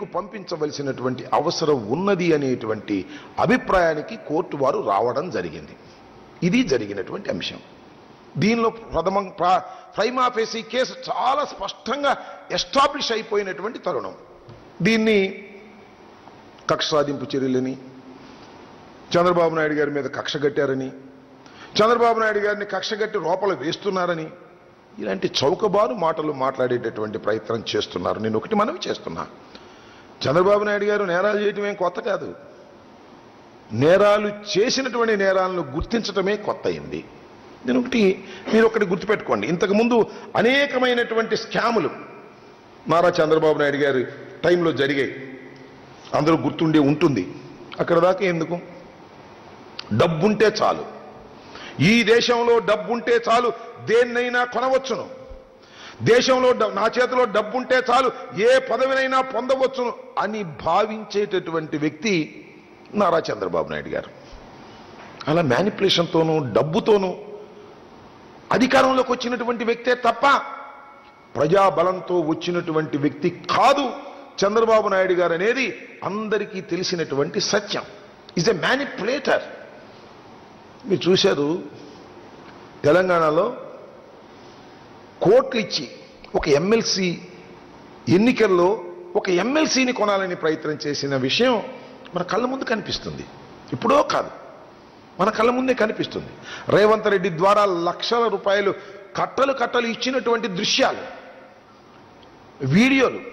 రిమాండ్కు పంపించవలసినటువంటి అవసరం ఉన్నది అనేటువంటి అభిప్రాయానికి కోర్టు వారు రావడం జరిగింది. ఇది జరిగినటువంటి అంశం. దీనిలో ప్రైమా ఫేసీ కేసు చాలా స్పష్టంగా ఎస్టాబ్లిష్ అయిపోయినటువంటి తరుణం. దీన్ని కక్ష సాధింపు చర్యలని, చంద్రబాబు నాయుడు గారి మీద కక్ష కట్టారని, చంద్రబాబు నాయుడు గారిని కక్షగట్టి లోపల వేస్తున్నారని ఇలాంటి చౌకబారు మాటలు మాట్లాడేటటువంటి ప్రయత్నం చేస్తున్నారు. నేను ఒకటి మనవి చేస్తున్నా, చంద్రబాబు నాయుడు గారు నేరాలు చేయటం ఏం కొత్త కాదు. నేరాలు చేసినటువంటి నేరాలను గుర్తించటమే కొత్త అయింది. మీరు ఒకటి గుర్తుపెట్టుకోండి, ఇంతకుముందు అనేకమైనటువంటి స్కాములు నారా చంద్రబాబు నాయుడు గారి టైంలో జరిగాయి. అందరూ గుర్తుండే ఉంటుంది. అక్కడ దాకా ఎందుకు, డబ్బుంటే చాలు, ఈ దేశంలో డబ్బుంటే చాలు దేన్నైనా కొనవచ్చును, దేశంలో నా చేతిలో డబ్బుంటే చాలు ఏ పదవినైనా పొందవచ్చును అని భావించేటటువంటి వ్యక్తి నారా చంద్రబాబు నాయుడు గారు. అలా మ్యానిపులేషన్తోనూ డబ్బుతోనూ అధికారంలోకి వచ్చినటువంటి వ్యక్తే తప్ప ప్రజాబలంతో వచ్చినటువంటి వ్యక్తి కాదు చంద్రబాబు నాయుడు గారు అనేది అందరికీ తెలిసినటువంటి సత్యం. Is a manipulator. మీరు చూశారు, తెలంగాణలో కోట్లు ఇచ్చి ఒక ఎమ్మెల్సీ ఎన్నికల్లో ఒక ఎమ్మెల్సీని కొనాలని ప్రయత్నం చేసిన విషయం మన కళ్ళ ముందు కనిపిస్తుంది. ఇప్పుడో కాదు, మన కళ్ళ ముందే కనిపిస్తుంది. రేవంత్ రెడ్డి ద్వారా లక్షల రూపాయలు కట్టలు ఇచ్చినటువంటి దృశ్యాలు, వీడియోలు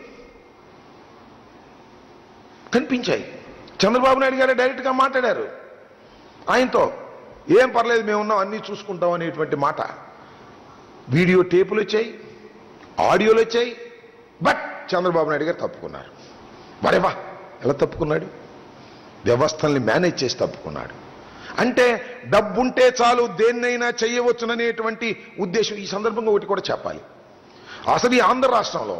కనిపించాయి. చంద్రబాబు నాయుడు గారే డైరెక్ట్గా మాట్లాడారు ఆయనతో, ఏం పర్లేదు మేమున్నాం అన్నీ చూసుకుంటాం అనేటువంటి మాట. వీడియో టేపులు వచ్చాయి, ఆడియోలు వచ్చాయి. బట్ చంద్రబాబు నాయుడు గారు తప్పుకున్నారు. వరేవా, ఎలా తప్పుకున్నాడు? వ్యవస్థల్ని మేనేజ్ చేసి తప్పుకున్నాడు. అంటే డబ్బుంటే చాలు దేన్నైనా చేయవచ్చుననేటువంటి ఉద్దేశం. ఈ సందర్భంగా ఒకటి కూడా చెప్పాలి, అసలు ఈ ఆంధ్ర రాష్ట్రంలో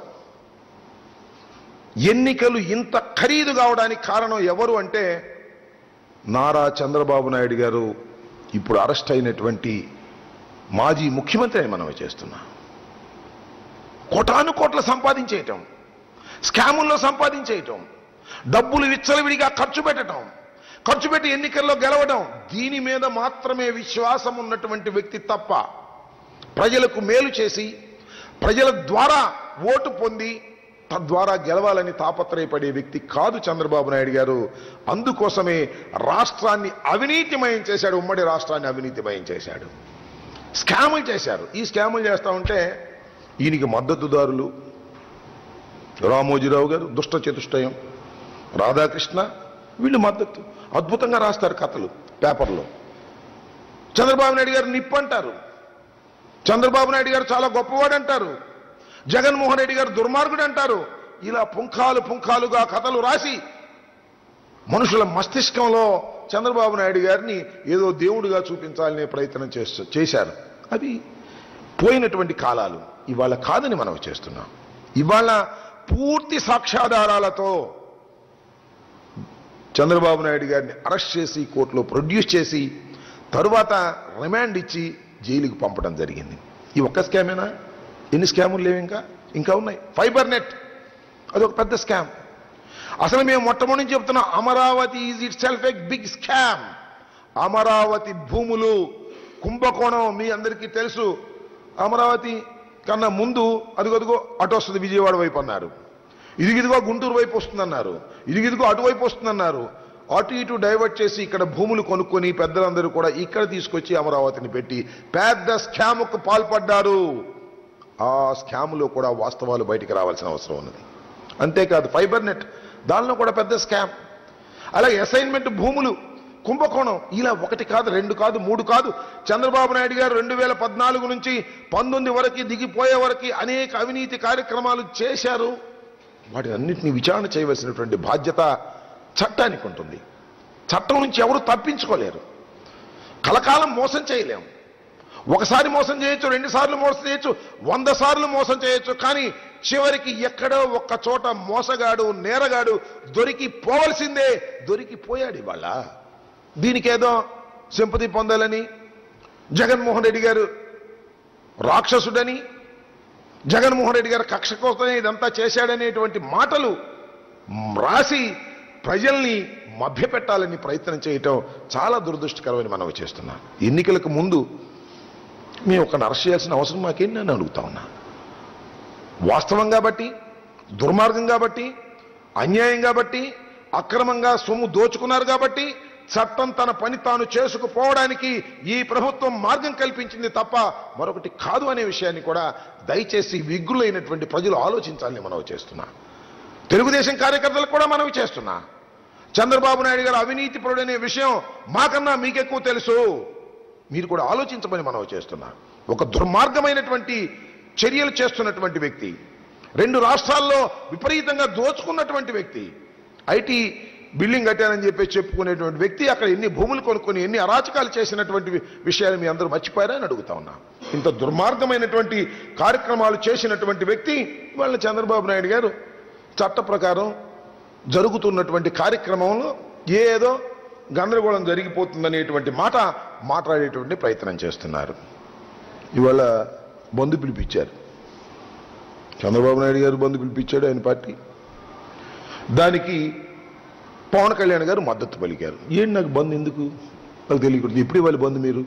ఎన్నికలు ఇంత ఖరీదు కావడానికి కారణం ఎవరు అంటే నారా చంద్రబాబు నాయుడు గారు, ఇప్పుడు అరెస్ట్ అయినటువంటి మాజీ ముఖ్యమంత్రి అని మనం చేస్తున్నాం. కోటాను కోట్ల సంపాదించేయటం, స్కాముల్లో సంపాదించేయటం, డబ్బులు విచ్చలవిడిగా ఖర్చు పెట్టడం, ఖర్చు పెట్టి ఎన్నికల్లో గెలవడం, దీని మీద మాత్రమే విశ్వాసం ఉన్నటువంటి వ్యక్తి తప్ప ప్రజలకు మేలు చేసి ప్రజల ద్వారా ఓటు పొంది తద్వారా గెలవాలని తాపత్రయపడే వ్యక్తి కాదు చంద్రబాబు నాయుడు గారు. అందుకోసమే రాష్ట్రాన్ని అవినీతిమయం చేశాడు, ఉమ్మడి రాష్ట్రాన్ని అవినీతిమయం చేశాడు, స్కాములు చేశారు. ఈ స్కాములు చేస్తూ ఉంటే ఈయనకి మద్దతుదారులు రామోజీరావు గారు, దుష్ట చతుష్టయం, రాధాకృష్ణ, వీళ్ళు మద్దతు. అద్భుతంగా రాస్తారు కథలు పేపర్లో. చంద్రబాబు నాయుడు గారు నిప్పు అంటారు, చంద్రబాబు నాయుడు గారు చాలా గొప్పవాడు అంటారు, జగన్మోహన్ రెడ్డి గారు దుర్మార్గుడు అంటారు. ఇలా పుంఖాలుగా కథలు రాసి మనుషుల మస్తిష్కంలో చంద్రబాబు నాయుడు గారిని ఏదో దేవుడిగా చూపించాలనే ప్రయత్నం చేశారు. అవి పోయినటువంటి కాలాలు, ఇవాళ కాదని మనం చేస్తున్నాం. ఇవాళ పూర్తి సాక్ష్యాధారాలతో చంద్రబాబు నాయుడు గారిని అరెస్ట్ చేసి కోర్టులో ప్రొడ్యూస్ చేసి తరువాత రిమాండ్ ఇచ్చి జైలుకు పంపడం జరిగింది. ఈ ఒక్క స్కామేనా? ఎన్ని స్కాములు లేవు, ఇంకా ఉన్నాయి. ఫైబర్ నెట్ అదొక పెద్ద స్కామ్. అసలు మేము మొట్టమొదటి నుంచి చెప్తున్నాం, Amaravati is itself a big scam. Amaravati భూములు కుంభకోణం మీ అందరికీ తెలుసు. అమరావతి కన్నా ముందు అదిగో అటు వస్తుంది విజయవాడ వైపు అన్నారు, ఇదిగిదిగో గుంటూరు వైపు వస్తుందన్నారు, ఇదిగిదిగో అటువైపు వస్తుందన్నారు. అటు ఇటు డైవర్ట్ చేసి ఇక్కడ భూములు కొనుక్కొని పెద్దలందరూ కూడా ఇక్కడ తీసుకొచ్చి అమరావతిని పెట్టి పెద్ద స్కామ్కు పాల్పడ్డారు. ఆ స్కామ్లో కూడా వాస్తవాలు బయటికి రావాల్సిన అవసరం ఉన్నది. అంతేకాదు ఫైబర్ నెట్, దానిలో కూడా పెద్ద స్కామ్. అలాగే అసైన్మెంట్ భూములు కుంభకోణం. ఇలా ఒకటి కాదు, రెండు కాదు, మూడు కాదు. చంద్రబాబు నాయుడు గారు 2014 నుంచి 19 వరకు దిగిపోయే వరకు అనేక అవినీతి కార్యక్రమాలు చేశారు. వాటి అన్నింటినీ విచారణ చేయవలసినటువంటి బాధ్యత చట్టానికి ఉంటుంది. చట్టం నుంచి ఎవరు తప్పించుకోలేరు. కలకాలం మోసం చేయలేము. ఒకసారి మోసం చేయొచ్చు, 2 సార్లు మోసం చేయొచ్చు, 100 సార్లు మోసం చేయొచ్చు. కానీ చివరికి ఎక్కడో ఒక్క చోట మోసగాడు, నేరగాడు దొరికిపోవలసిందే. దొరికిపోయాడు. ఇవాళ దీనికేదో సింపతి పొందాలని, జగన్మోహన్ రెడ్డి గారు రాక్షసుడని, జగన్మోహన్ రెడ్డి గారు కక్ష కోసమే ఇదంతా చేశాడనేటువంటి మాటలు రాసి ప్రజల్ని మభ్యపెట్టాలని ప్రయత్నం చేయటం చాలా దురదృష్టకరమని మనం చేస్తున్నాం. ఎన్నికలకు ముందు మేము ఒక అరెస్ట్ చేయాల్సిన అవసరం మాకేంటి నేను అడుగుతా ఉన్నా. వాస్తవం కాబట్టి, దుర్మార్గం కాబట్టి, అన్యాయం కాబట్టి, అక్రమంగా సొమ్ము దోచుకున్నారు కాబట్టి చట్టం తన పని తాను చేసుకుపోవడానికి ఈ ప్రభుత్వం మార్గం కల్పించింది తప్ప మరొకటి కాదు అనే విషయాన్ని కూడా దయచేసి విగ్గులైనటువంటి ప్రజలు ఆలోచించాలని మనవి చేస్తున్నా. తెలుగుదేశం కార్యకర్తలకు కూడా మనవి చేస్తున్నా. చంద్రబాబు నాయుడు గారు అవినీతిపరుడు అనే విషయం మాకన్నా మీకెక్కువ తెలుసు, మీరు కూడా ఆలోచించమని మనవి చేస్తున్నా. ఒక దుర్మార్గమైనటువంటి చర్యలు చేస్తున్నటువంటి వ్యక్తి, 2 రాష్ట్రాల్లో విపరీతంగా దోచుకున్నటువంటి వ్యక్తి, ఐటీ బిల్డింగ్ కట్టానని చెప్పి చెప్పుకునేటువంటి వ్యక్తి, అక్కడ ఎన్ని భూములు కొనుక్కొని ఎన్ని అరాచకాలు చేసినటువంటి విషయాలు మీ అందరూ మర్చిపోయారా అని అడుగుతా ఉన్నా. ఇంత దుర్మార్గమైనటువంటి కార్యక్రమాలు చేసినటువంటి వ్యక్తి వాళ్ళ చంద్రబాబు నాయుడు గారు చట్ట ప్రకారం జరుగుతున్నటువంటి కార్యక్రమంలో ఏదో గందరగోళం జరిగిపోతుందనేటువంటి మాట మాట్లాడేటువంటి ప్రయత్నం చేస్తున్నారు. ఇవాళ బంధు పిలిపించారు, చంద్రబాబు నాయుడు గారు బంధు పిలిపించాడు ఆయన పార్టీ. దానికి పవన్ కళ్యాణ్ గారు మద్దతు పలికారు. ఏంటి నాకు బంధు ఎందుకు నాకు తెలియకూడదు. ఎప్పుడు ఇవ్వాలి బంధు? మీరు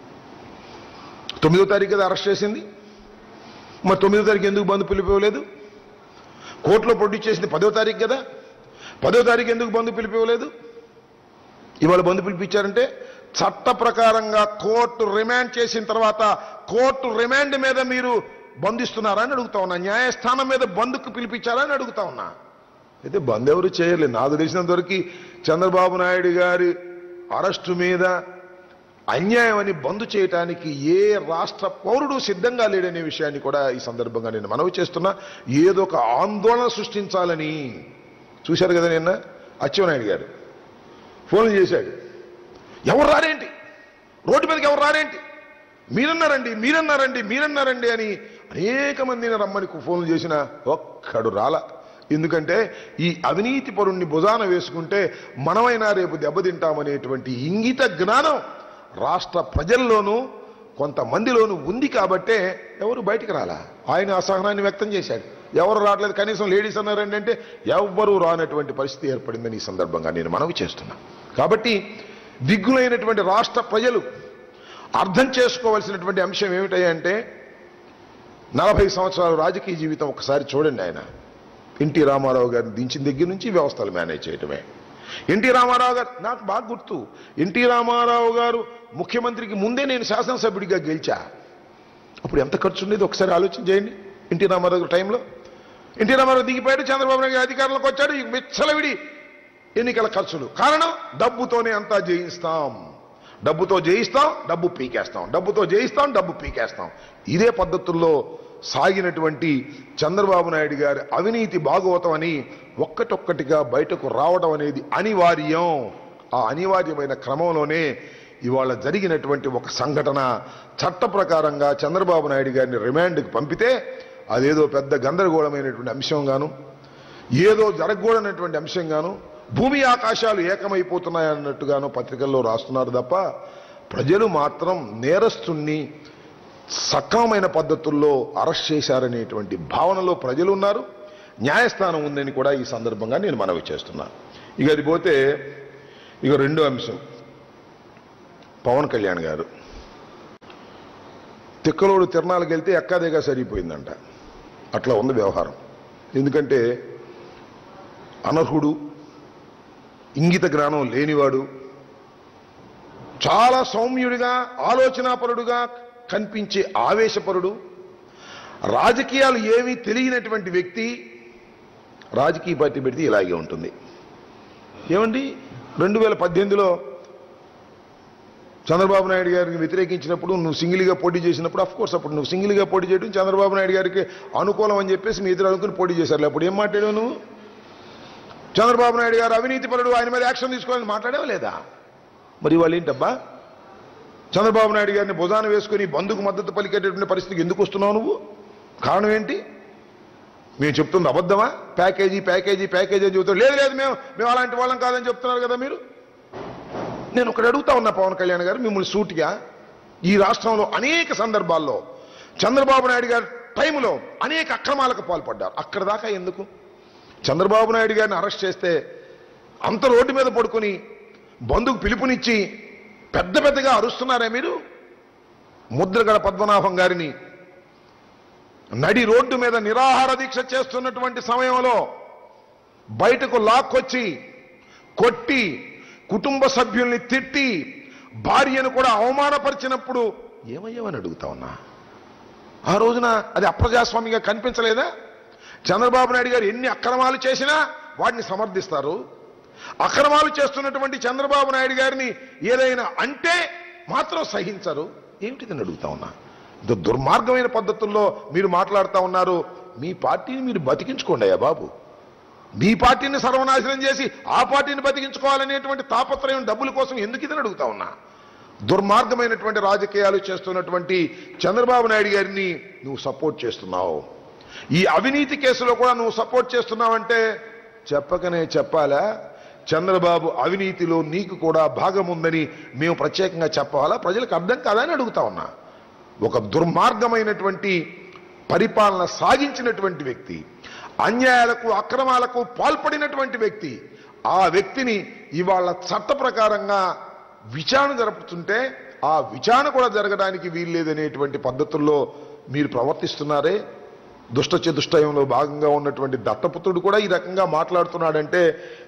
9వ తారీఖు కదా అరెస్ట్ చేసింది, మరి 9వ తారీఖు ఎందుకు బంధు పిలిపివ్వలేదు? కోర్టులో ప్రొడ్యూస్ చేసింది 10వ తారీఖు కదా, 10వ తారీఖు ఎందుకు బంధు పిలిపివ్వలేదు? ఇవాళ బంధు పిలిపించారంటే చట్ట ప్రకారంగా కోర్టు రిమాండ్ చేసిన తర్వాత కోర్టు రిమాండ్ మీద మీరు బంధిస్తున్నారా అని అడుగుతా ఉన్నా. న్యాయస్థానం మీద బంధుకు పిలిపించారా అని అడుగుతా ఉన్నా. అయితే బంద్ ఎవరు చేయలేదు. నాకు తెలిసినంతవరకు చంద్రబాబు నాయుడు గారి అరెస్టు మీద అన్యాయం అని బంద్ చేయటానికి ఏ రాష్ట్ర పౌరుడు సిద్ధంగా లేడనే విషయాన్ని కూడా ఈ సందర్భంగా నేను మనవి చేస్తున్నా. ఏదో ఒక ఆందోళన సృష్టించాలని చూశారు కదా. నిన్న అచ్చెన్నాయుడు గారు ఫోన్లు చేశాడు, ఎవరు రారేంటి, రోడ్డు మీదకి ఎవరు రారేంటి, మీరన్నారండి మీరన్నారండి మీరన్నారండి అని అనేక మందిని రమ్మని ఫోన్లు చేసిన ఒక్కడు రాలా. ఎందుకంటే ఈ అవినీతి పరుణ్ణి భుజాన వేసుకుంటే మనమైనా రేపు దెబ్బతింటామనేటువంటి ఇంగిత జ్ఞానం రాష్ట్ర ప్రజల్లోనూ కొంతమందిలోనూ ఉంది కాబట్టే ఎవరు బయటికి రాలా. ఆయన అసహనాన్ని వ్యక్తం చేశాడు. ఎవరు రావట్లేదు, కనీసం లేడీస్ అన్నారండి అంటే ఎవ్వరూ రానటువంటి పరిస్థితి ఏర్పడిందని ఈ సందర్భంగా నేను మనవి చేస్తున్నా. కాబట్టి దిగ్గులైనటువంటి రాష్ట్ర ప్రజలు అర్థం చేసుకోవాల్సినటువంటి అంశం ఏమిటంటే 40 సంవత్సరాల రాజకీయ జీవితం ఒకసారి చూడండి. ఆయన ఎన్టీ రామారావు గారిని దించిన దగ్గర నుంచి వ్యవస్థలు మేనేజ్ చేయటమే. ఎన్టీ రామారావు గారు నాకు బాగా గుర్తు. ఎన్టీ రామారావు గారు ముఖ్యమంత్రికి ముందే నేను శాసనసభ్యుడిగా గెలిచా. అప్పుడు ఎంత ఖర్చు ఉండేది ఒకసారి ఆలోచన చేయండి. ఎన్టీ రామారావు గారి టైంలో ఎన్టీ రామారావు దిగిపోయాడు, చంద్రబాబు నాయుడు అధికారంలోకి వచ్చాడు, విచ్చలవిడి ఎన్నికల ఖర్చులు. కారణం డబ్బుతోనే అంతా జయిస్తాం, డబ్బుతో జయిస్తాం, డబ్బు పీకేస్తాం, డబ్బుతో జయిస్తాం, డబ్బు పీకేస్తాం. ఇదే పద్ధతుల్లో సాగినటువంటి చంద్రబాబు నాయుడు గారి అవినీతి భాగవతం అని ఒక్కటొక్కటిగా బయటకు రావడం అనేది అనివార్యం. ఆ అనివార్యమైన క్రమంలోనే ఇవాళ జరిగినటువంటి ఒక సంఘటన చట్ట ప్రకారంగా చంద్రబాబు నాయుడు గారిని రిమాండ్కి పంపితే అదేదో పెద్ద గందరగోళమైనటువంటి అంశంగాను, ఏదో జరగకూడనటువంటి అంశంగాను, భూమి ఆకాశాలు ఏకమైపోతున్నాయన్నట్టుగాను పత్రికల్లో రాస్తున్నారు తప్ప ప్రజలు మాత్రం నేరస్తుణ్ణి సక్రమమైన పద్ధతుల్లో అరెస్ట్ చేశారనేటువంటి భావనలో ప్రజలు ఉన్నారు. న్యాయస్థానం ఉందని కూడా ఈ సందర్భంగా నేను మనవి చేస్తున్నాను. ఇక అది పోతే ఇక రెండో అంశం, పవన్ కళ్యాణ్ గారు తిక్కలోడు తిరణాలకు వెళ్తే ఎక్కాదేగా సరిపోయిందంట. అట్లా ఉంది వ్యవహారం. ఎందుకంటే అనర్హుడు, ఇంగిత జ్ఞానం లేనివాడు, చాలా సౌమ్యుడిగా ఆలోచనాపరుడుగా కనిపించే ఆవేశపరుడు, రాజకీయాలు ఏమీ తెలియనటువంటి వ్యక్తి రాజకీయ పార్టీ పెడితే ఇలాగే ఉంటుంది. ఏమండి 2018లో చంద్రబాబు నాయుడు గారికి వ్యతిరేకించినప్పుడు నువ్వు సింగిల్గా పోటీ చేసినప్పుడు అఫ్కోర్స్ అప్పుడు నువ్వు సింగిల్గా పోటీ చేయడం చంద్రబాబు నాయుడు గారికి అనుకూలం అని చెప్పేసి మీ ఇద్దరు అనుకుని పోటీ చేశారు. అప్పుడు ఏం మాట్లాడావు నువ్వు? చంద్రబాబు నాయుడు గారు అవినీతి పరుడు, ఆయన మీద యాక్షన్ తీసుకోవాలని మాట్లాడావా లేదా? మరి వాళ్ళు ఏంటబ్బా చంద్రబాబు నాయుడు గారిని భుజాన వేసుకుని బంధుకు మద్దతు పలికేటటువంటి పరిస్థితికి ఎందుకు వస్తున్నావు నువ్వు? కారణం ఏంటి? మేము చెప్తుంది అబద్ధమా? ప్యాకేజీ ప్యాకేజీ ప్యాకేజీ అని చెబుతారు. లేదు లేదు మేము అలాంటి వాళ్ళం కాదని చెప్తున్నారు కదా మీరు. నేను ఒకటి అడుగుతా ఉన్నా పవన్ కళ్యాణ్ గారు, మిమ్మల్ని సూటిగా, ఈ రాష్ట్రంలో అనేక సందర్భాల్లో చంద్రబాబు నాయుడు గారి టైంలో అనేక అక్రమాలకు పాల్పడ్డారు. అక్కడ దాకా ఎందుకు? చంద్రబాబు నాయుడు గారిని అరెస్ట్ చేస్తే అంత రోడ్డు మీద పడుకుని బంధుకు పిలుపునిచ్చి పెద్ద పెద్దగా అరుస్తున్నారే మీరు? ముద్రగడ పద్మనాభం గారిని నడి రోడ్డు మీద నిరాహార దీక్ష చేస్తున్నటువంటి సమయంలో బయటకు లాక్కొచ్చి కొట్టి కుటుంబ సభ్యుల్ని తిట్టి భార్యను కూడా అవమానపరిచినప్పుడు ఏమయ్యామని అడుగుతా ఉన్నా. ఆ రోజున అది అప్రజాస్వామిగా కనిపించలేదా? చంద్రబాబు నాయుడు గారు ఎన్ని అక్రమాలు చేసినా వాటిని సమర్థిస్తారు. అక్రమాలు చేస్తున్నటువంటి చంద్రబాబు నాయుడు గారిని ఏదైనా అంటే మాత్రం సహించరు. ఏమిటిదని అడుగుతా ఉన్నా. దుర్మార్గమైన పద్ధతుల్లో మీరు మాట్లాడుతూ ఉన్నారు. మీ పార్టీని మీరు బతికించుకోండి అయ్యా బాబు. మీ పార్టీని సర్వనాశనం చేసి ఆ పార్టీని బతికించుకోవాలనేటువంటి తాపత్రయం డబ్బుల కోసం ఎందుకు ఇదని అడుగుతా ఉన్నా. దుర్మార్గమైనటువంటి రాజకీయాలు చేస్తున్నటువంటి చంద్రబాబు నాయుడు గారిని నువ్వు సపోర్ట్ చేస్తున్నావు. ఈ అవినీతి కేసులో కూడా నువ్వు సపోర్ట్ చేస్తున్నావంటే చెప్పకనే చెప్పాలా? చంద్రబాబు అవినీతిలో నీకు కూడా భాగం ఉందని మేము ప్రత్యేకంగా చెప్పాలా? ప్రజలకు అర్థం కాదని అడుగుతా ఉన్నా. ఒక దుర్మార్గమైనటువంటి పరిపాలన సాగించినటువంటి వ్యక్తి, అన్యాయాలకు అక్రమాలకు పాల్పడినటువంటి వ్యక్తి, ఆ వ్యక్తిని ఇవాళ చట్ట ప్రకారంగా విచారణ జరుపుతుంటే ఆ విచారణ కూడా జరగడానికి వీల్లేదనేటువంటి పద్ధతుల్లో మీరు ప్రవర్తిస్తున్నారే. దుష్ట చతుష్టయంలో భాగంగా ఉన్నటువంటి దత్తపుత్రుడు కూడా ఈ రకంగా మాట్లాడుతున్నాడంటే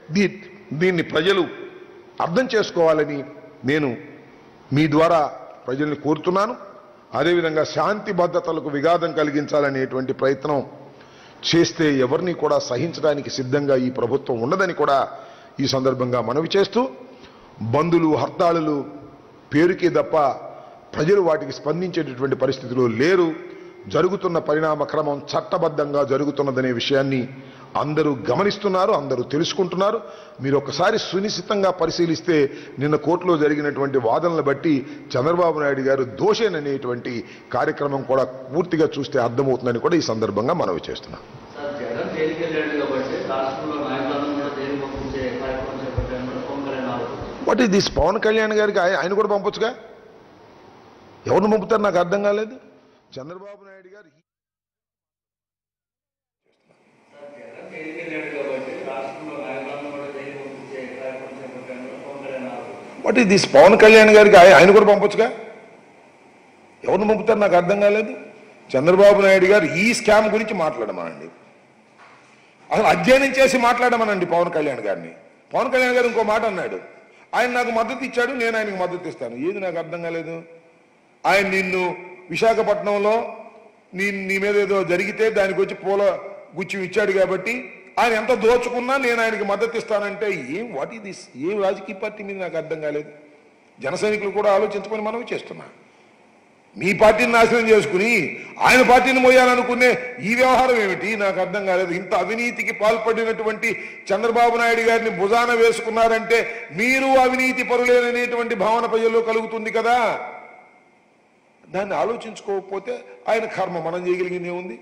దీన్ని ప్రజలు అర్థం చేసుకోవాలని నేను మీ ద్వారా ప్రజల్ని కోరుతున్నాను. అదేవిధంగా శాంతి భద్రతలకు విఘాతం కలిగించాలనేటువంటి ప్రయత్నం చేస్తే ఎవరిని కూడా సహించడానికి సిద్ధంగా ఈ ప్రభుత్వం ఉండదని కూడా ఈ సందర్భంగా మనవి చేస్తూ, బంధులు హర్తాళులు పేరుకే తప్ప ప్రజలు వాటికి స్పందించేటటువంటి పరిస్థితిలో లేరు. జరుగుతున్న పరిణామ క్రమం చట్టబద్ధంగా జరుగుతున్నదనే విషయాన్ని అందరూ గమనిస్తున్నారు, అందరూ తెలుసుకుంటున్నారు. మీరు ఒకసారి సునిశ్చితంగా పరిశీలిస్తే నిన్న కోర్టులో జరిగినటువంటి వాదనలు బట్టి చంద్రబాబు నాయుడు గారు దోషేననేటువంటి కార్యక్రమం కూడా పూర్తిగా చూస్తే అర్థమవుతుందని కూడా ఈ సందర్భంగా మనవి చేస్తున్నాం. What is this? Pawan Kalyan గారికి ఆయన కూడా పంపొచ్చుగా. ఎవరిని పంపుతారు నాకు అర్థం కాలేదు. చంద్రబాబు నాయుడు గారు what is this? Pawan Kalyan గారికి ఆయన కూడా పంపొచ్చుగా. ఎవరిని పంపుతారు నాకు అర్థం కాలేదు. చంద్రబాబు నాయుడు గారు ఈ స్కామ్ గురించి మాట్లాడమనండి, అసలు అధ్యయనం చేసి మాట్లాడమనండి పవన్ కళ్యాణ్ గారిని. పవన్ కళ్యాణ్ గారు ఇంకో మాట అన్నాడు, ఆయన నాకు మద్దతు ఇచ్చాడు, నేను ఆయనకు మద్దతు ఇస్తాను. ఏది నాకు అర్థం కాలేదు. ఆయన నిన్ను విశాఖపట్నంలో నీ మీద ఏదో జరిగితే దానికి వచ్చి పూల గుచ్చి ఇచ్చాడు కాబట్టి ఆయన ఎంత దోచుకున్నా నేను ఆయనకి మద్దతు ఇస్తానంటే వాట్ ఈస్ దిస్? ఏం రాజకీయ పార్టీ మీద నాకు అర్థం కాలేదు. జన సైనికులు కూడా ఆలోచించుకొని మనవి చేస్తున్నా. మీ పార్టీని నాశనం చేసుకుని ఆయన పార్టీని మోయాలనుకునే ఈ వ్యవహారం ఏమిటి నాకు అర్థం కాలేదు. ఇంత అవినీతికి పాల్పడినటువంటి చంద్రబాబు నాయుడు గారిని భుజాన వేసుకున్నారంటే మీరు అవినీతి పరులేననేటువంటి భావన ప్రజల్లో కలుగుతుంది కదా. దాన్ని ఆలోచించుకోకపోతే ఆయన కర్మ, మనం చేయగలిగింది ఏముంది?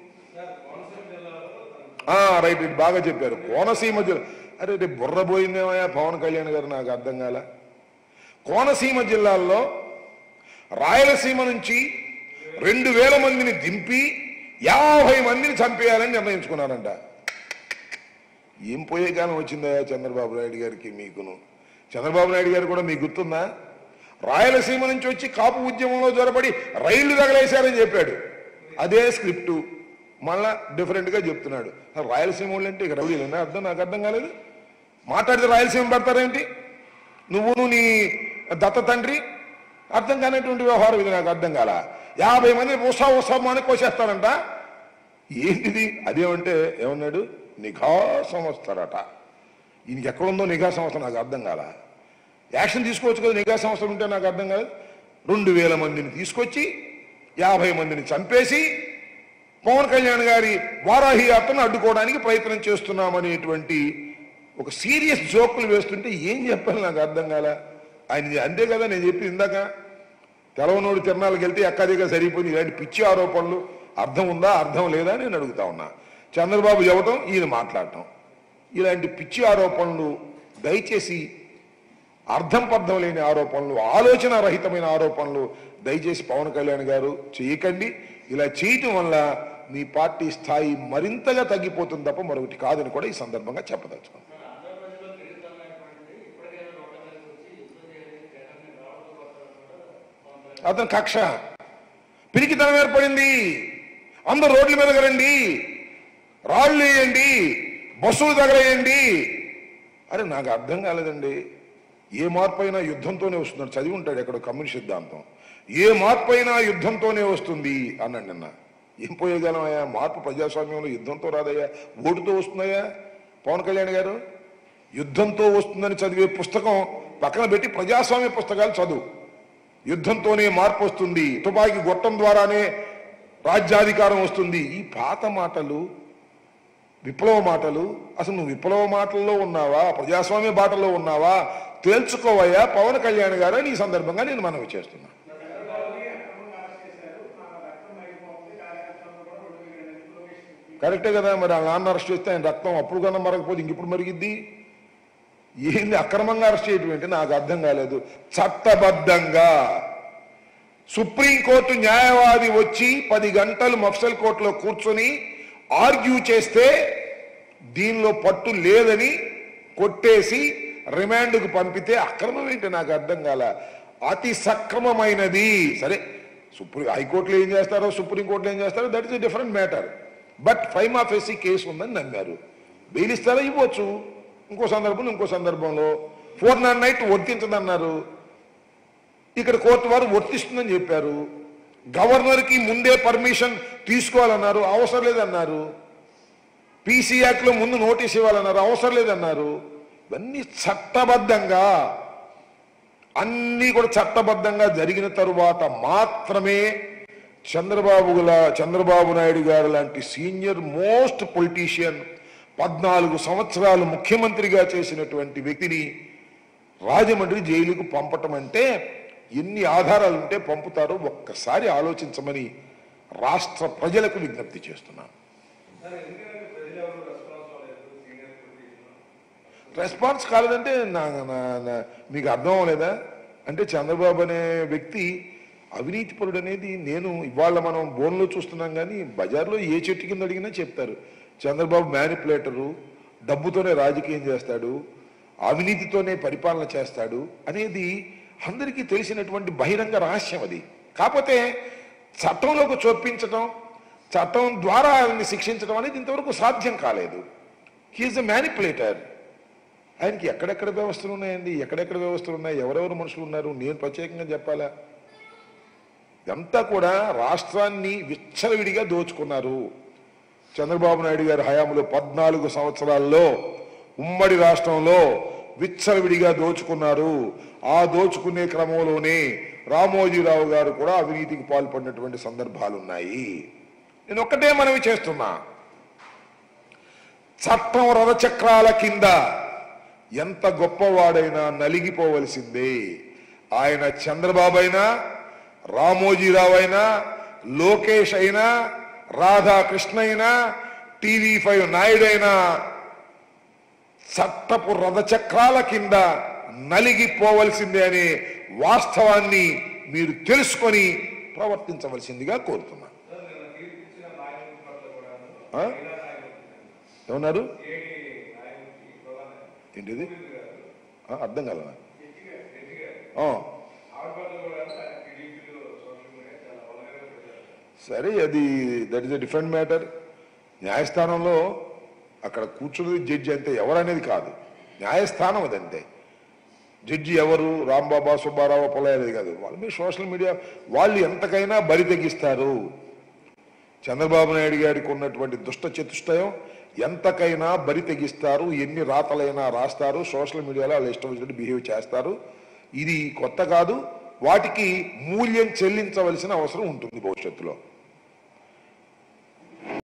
రైట్, ఇది బాగా చెప్పారు. కోనసీమ జిల్లా, అరే రేపు బుర్రపోయిందేమయ్యా పవన్ కళ్యాణ్ గారు, నాకు అర్థం కాల. కోనసీమ జిల్లాల్లో రాయలసీమ నుంచి 2000 మందిని దింపి 50 మందిని చంపేయాలని నిర్ణయించుకున్నారంట. ఏం పోయే కాలం వచ్చిందా చంద్రబాబు నాయుడు గారికి మీకును? చంద్రబాబు నాయుడు గారు కూడా మీకు గుర్తుందా? రాయలసీమ నుంచి వచ్చి కాపు ఉద్యమంలో జొరబడి రైళ్లు తగలేశారని చెప్పాడు. అదే స్క్రిప్టు మళ్ళా డిఫరెంట్గా చెప్తున్నాడు. రాయలసీమ వాళ్ళు అంటే ఇక రౌడీలేనా? నాకు అర్థం కాలేదు. మాట్లాడితే రాయలసీమ పడతారేంటి? నువ్వు నీ దత్త తండ్రి? అర్థం కానటువంటి వ్యవహారం ఇది, నాకు అర్థం కాల. 50 మంది ఉత్సవాన్ని కోసేస్తారంట. ఏంటిది? అదేమంటే ఏమన్నాడు? నిఘా సంస్థరట. ఈయనకి ఎక్కడుందో నిఘా సంస్థ నాకు అర్థం కాల. యాక్షన్ తీసుకోవచ్చు కదా నిఘా సంస్థలు ఉంటే, నాకు అర్థం కాదు. 2000 మందిని తీసుకొచ్చి 50 మందిని చంపేసి పవన్ కళ్యాణ్ గారి వారాహి యాత్రను అడ్డుకోవడానికి ప్రయత్నం చేస్తున్నామనేటువంటి ఒక సీరియస్ జోకులు వేస్తుంటే ఏం చెప్పాలి నాకు అర్థం కాల. ఆయన అంతే కదా నేను చెప్పి ఇందాక, తెలవనోడు తిరణాలకు వెళ్తే ఎక్కదిగా సరిపోయింది. ఇలాంటి పిచ్చి ఆరోపణలు అర్థం ఉందా అర్థం లేదా నేను అడుగుతా ఉన్నా. చంద్రబాబు చెప్పటం, ఈయన మాట్లాడటం, ఇలాంటి పిచ్చి ఆరోపణలు దయచేసి అర్థం పర్థం లేని ఆరోపణలు, ఆలోచన రహితమైన ఆరోపణలు దయచేసి పవన్ కళ్యాణ్ గారు చేయకండి. ఇలా చేయటం వల్ల మీ పార్టీ స్థాయి మరింతగా తగ్గిపోతుంది తప్ప మరొకటి కాదని కూడా ఈ సందర్భంగా చెప్పదలుచుకున్నాను. అతని కక్ష పిరికితనం ఏర్పడింది. అందరు రోడ్ల మీదకి రండి, రాళ్ళు వేయండి, బస్సులు తగలేయండి. అరే నాకు అర్థం కాలేదండి. ఏ మార్పు అయినా యుద్ధంతోనే వస్తుందని చదివి ఉంటాడు ఎక్కడ కమ్యూనిస్ట్ సిద్ధాంతం. ఏ మార్పు అయినా యుద్ధంతోనే వస్తుంది అన్నాడు నిన్న. ఏం పోయేగలమయ్యా? మార్పు ప్రజాస్వామ్యంలో యుద్ధంతో రాదయ్యా, ఓటుతో వస్తుందయ్యా. పవన్ కళ్యాణ్ గారు యుద్ధంతో వస్తుందని చదివే పుస్తకం పక్కన పెట్టి ప్రజాస్వామ్య పుస్తకాలు చదువు. యుద్ధంతోనే మార్పు వస్తుంది, తుపాకీ గొట్టం ద్వారానే రాజ్యాధికారం వస్తుంది. ఈ పాత మాటలు, విప్లవ మాటలు. అసలు నువ్వు విప్లవ మాటల్లో ఉన్నావా, ప్రజాస్వామ్య బాటల్లో ఉన్నావా తేల్చుకోవయ్యా పవన్ కళ్యాణ్ గారు అని ఈ సందర్భంగా నేను మనవి చేస్తున్నా. కరెక్టే కదా. మరి ఆ నాన్న అరెస్ట్ చేస్తే ఆయన రక్తం అప్పుడు కన్నా మరగకపోతే ఇంకెప్పుడు మరిగిద్ది? ఏంది అక్రమంగా అరెస్ట్ చేయటం ఏంటి నాకు అర్థం కాలేదు. చట్టబద్ధంగా సుప్రీంకోర్టు న్యాయవాది వచ్చి 10 గంటలు మఫ్సల్ కోర్టులో కూర్చొని ఆర్గ్యూ చేస్తే దీనిలో పట్టు లేదని కొట్టేసి రిమాండ్కు పంపితే అక్రమం ఏంటి నాకు అర్థం కాల. అతి సక్రమమైనది. సరే హైకోర్టులో ఏం చేస్తారో సుప్రీంకోర్టులో ఏం చేస్తారో that is a different matter. But prima facie case ఉందని నమ్మారు. బెయిల్ ఇస్తారా? ఇవ్వచ్చు. ఇంకో సందర్భంలో 498 వర్తించదన్నారు. ఇక్కడ కోర్టు వారు వర్తిస్తుందని చెప్పారు. గవర్నర్కి ముందే పర్మిషన్ తీసుకోవాలన్నారు, అవసరం లేదన్నారు. పీసీ యాక్ట్లో ముందు నోటీస్ ఇవ్వాలన్నారు, అవసరం లేదన్నారు. ఇవన్నీ చట్టబద్ధంగా, అన్నీ కూడా చట్టబద్ధంగా జరిగిన తరువాత మాత్రమే చంద్రబాబు నాయుడు గారు లాంటి సీనియర్ మోస్ట్ పొలిటీషియన్ 14 సంవత్సరాలు ముఖ్యమంత్రిగా చేసినటువంటి వ్యక్తిని రాజమండ్రి జైలుకు పంపటం అంటే ఎన్ని ఆధారాలు ఉంటే పంపుతారో ఒక్కసారి ఆలోచించమని రాష్ట్ర ప్రజలకు విజ్ఞప్తి చేస్తున్నాను. రెస్పాన్స్ కాలేదంటే మీకు అర్థం అవ్వలేదా? అంటే చంద్రబాబు అనే వ్యక్తి అవినీతిపరుడు అనేది నేను ఇవాళ మనం బోన్లో చూస్తున్నాం, కానీ బజార్లో ఏ చెట్టు కింద అడిగినా చెప్తారు చంద్రబాబు మ్యానిపులేటరు, డబ్బుతోనే రాజకీయం చేస్తాడు, అవినీతితోనే పరిపాలన చేస్తాడు అనేది అందరికీ తెలిసినటువంటి బహిరంగ రహస్యం అది. కాకపోతే చట్టంలోకి చొప్పించడం, చట్టం ద్వారా ఆయన్ని శిక్షించడం అనేది ఇంతవరకు సాధ్యం కాలేదు. He is a manipulator. ఆయనకి ఎక్కడెక్కడ వ్యవస్థలు ఉన్నాయండి, ఎక్కడెక్కడ వ్యవస్థలు ఉన్నాయి, ఎవరెవరు మనుషులు ఉన్నారు, నేను ప్రత్యేకంగా చెప్పాలా? ఇదంతా కూడా రాష్ట్రాన్ని విచ్చలవిడిగా దోచుకున్నారు. చంద్రబాబు నాయుడు గారి హయాంలో 14 సంవత్సరాల్లో ఉమ్మడి రాష్ట్రంలో విచ్చలవిడిగా దోచుకున్నారు. ఆ దోచుకునే క్రమంలోనే రామోజీరావు గారు కూడా అవినీతికి పాల్పడినటువంటి సందర్భాలు ఉన్నాయి. నేను ఒక్కటే మనవి చేస్తున్నా, చట్టం రథచక్రాల కింద ఎంత గొప్పవాడైనా నలిగిపోవలసిందే. ఆయన చంద్రబాబు అయినా, రామోజీరావు అయినా, లోకేష్ అయినా, రాధాకృష్ణ అయినా, TV5 నాయుడు అయినా చట్టపు రథచక్రాల కింద నలిగిపోవలసిందే అనే వాస్తవాన్ని మీరు తెలుసుకొని ప్రవర్తించవలసిందిగా కోరుతున్నా. ఏమన్నారు? ఏంటిది అర్థం కాల. సరే, అది that is a different matter. న్యాయస్థానంలో అక్కడ కూర్చున్నది జడ్జి అంతే, ఎవరనేది కాదు. న్యాయస్థానం అదంతే. జడ్జి ఎవరు, రాంబాబా, సుబ్బారావు, పొలయ్య అనేది కాదు. వాళ్ళ మీద సోషల్ మీడియా వాళ్ళు ఎంతకైనా బరి తెగిస్తారు. చంద్రబాబు నాయుడు గారికి ఉన్నటువంటి దుష్ట చతుష్టయం ఎంతకైనా బరి తెగిస్తారు. ఎన్ని రాతలైనా రాస్తారు, సోషల్ మీడియాలో వాళ్ళు ఇష్టం వచ్చినట్టు బిహేవ్ చేస్తారు. ఇది కొత్త కాదు. వాటికి మూల్యం చెల్లించవలసిన అవసరం ఉంటుంది భవిష్యత్తులో.